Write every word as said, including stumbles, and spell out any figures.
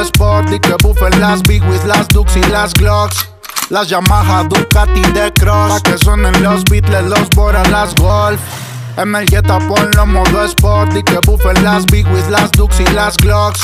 sport y que buffen las Big Wiz, las Dukes y las Glocks. Las Yamaha, Ducati de Cross, pa' que suenen los Beatles, los Bora, las Golf. En el Jetta ponlo modo sport y que buffen las Big Wiz, las Dukes y las Glocks.